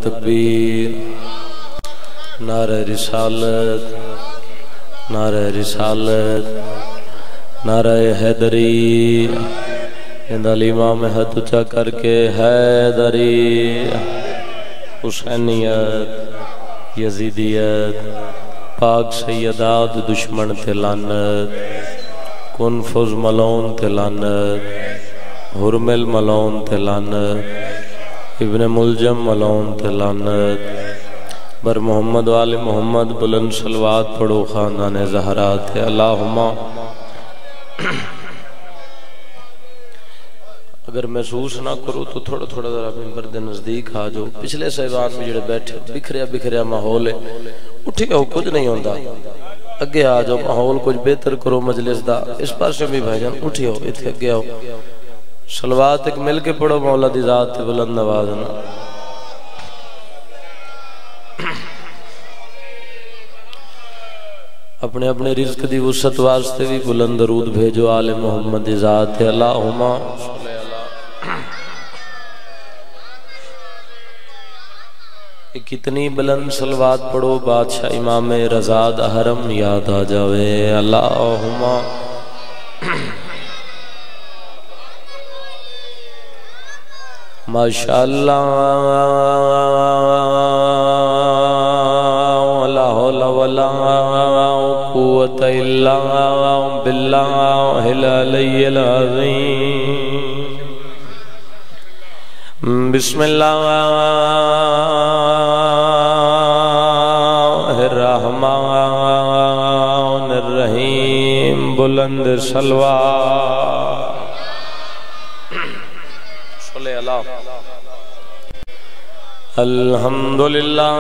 تکبیر، نعرہ رسالت، نعرہ رسالت، نعرہ حیدری، اندالی امام ہاتھ اونچا کر کے حیدری، حسینیت، یزیدیت، پاک سیدات دشمن تے لعنت، کنفذ ملون تے لعنت، حرمل ملون تے لعنت، ابن ملجم ملون تے لعنت، بر محمد وآل محمد بلند صلوات پڑھو خاندان زہرات اللہم۔ اگر محسوس نہ کرو تو تھوڑا تھوڑا ذرا ممبر دے نزدیک آ جاؤ، پچھلے صاحبان میں جڑے بیٹھے بکھریا ماحول ہے، اٹھے ہو کچھ نہیں ہوندا، اگے آ جاؤ، ماحول کچھ بہتر کرو مجلس دا، اس پاس سے بھی بھائی جان اٹھے ہو، اتھے اگے آؤ، صلوات ایک مل کے پڑھو مولا دی ذات تے بلند نوازنا۔ اپنے اپنے رزق دی وسعت واسطے بھی بلند درود بھیجو آل محمد دی ذات ہے اللہم صلی اللہ۔ کتنی بلند صلوات پڑھو بادشاہ امام رضا دا حرم یاد آ جاوے اللہم۔ ماشاءاللہ لا حول ولا قوت الا باللہ العلی العظیم۔ بسم اللہ الرحمن الرحیم، بلند صلوات صلی اللہ۔ الحمدللہ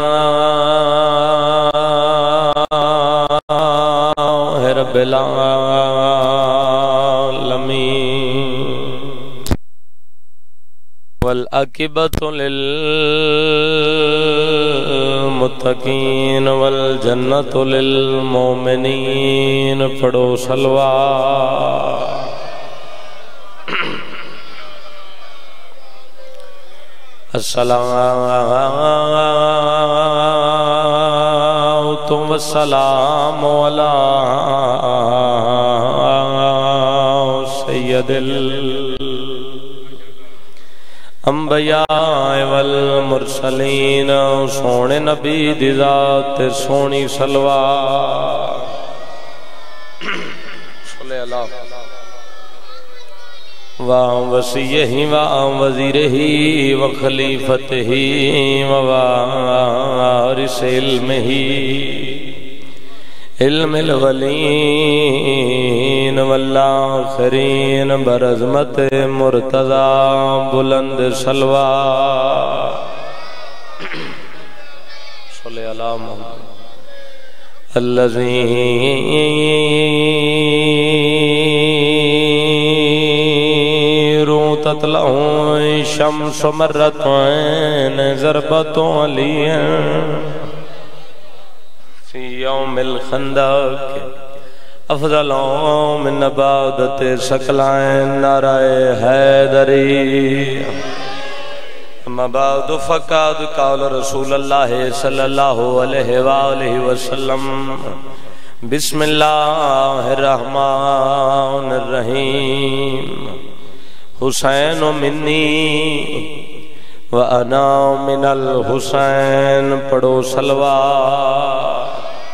رب العالمین، والعاقبۃ للمتقین والجنۃ للمؤمنین، پڑھو صلوات۔ الصلاۃ والسلام علی سید الانبیاء والمرسلین، سونے نبی دی ذات سونی صلوات صلی اللہ۔ وَوَصِيِّهِ وَوَزِيرِهِ وَخَلِيفَتِهِ وَوَارِثِ عِلْمِهِ، علم الولین والآخرین، برعظمت مرتضی بلند صلوات صلی اللہ محمد الذی تطلع شمس مرتين ضربة عليا في يوم الخندق افضل من نبادة ثقلين، نعرہ حیدری۔ اما بعد فقد قال رسول اللہ صلی اللہ علیہ وآلہ وسلم، بسم اللہ الرحمن الرحیم، حسین منی وانا من الحسین، پڑھو صلوات۔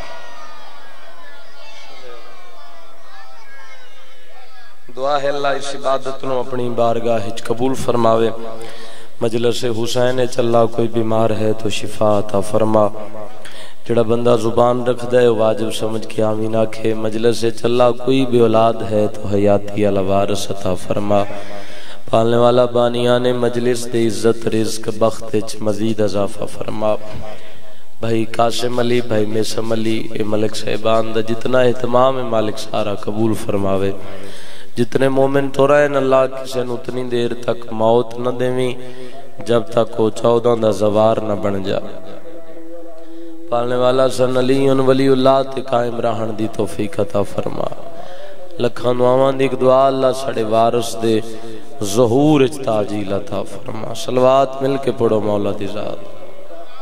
دعا ہے اللہ اس عبادت نو اپنی بارگاہ قبول فرماوے۔ مجلس حسین چلا کوئی بیمار ہے تو شفا عطا فرما، جڑا بندہ زبان رکھ دے واجب سمجھ کے آمین آکھے۔ مجلس چلا کوئی بھی اولاد ہے تو حیاتی علی وارث عطا فرما، پالنے والا بانیان مجلس دے عزت رزق بخت مزید اضافہ فرما۔ بھائی قاسم علی، بھائی میسم علی، اے ملک صاحبان دا جتنا اہتمام ہے مالک سارا قبول فرماوے۔ جتنے مومن تو رہن اللہ کسے نو اتنی دیر تک موت نہ دیویں جب تک وہ 14 دا زوار نہ بن جا۔ پالنے والا سن علی ولی اللہ تے قائم رہن دی توفیق عطا فرما۔ لکھان دعاواں دی ایک دعا اللہ سڑے وارث دے ظہور تعجیل عطا فرما۔ صلوات مل کے پڑھو مولا دی ذات۔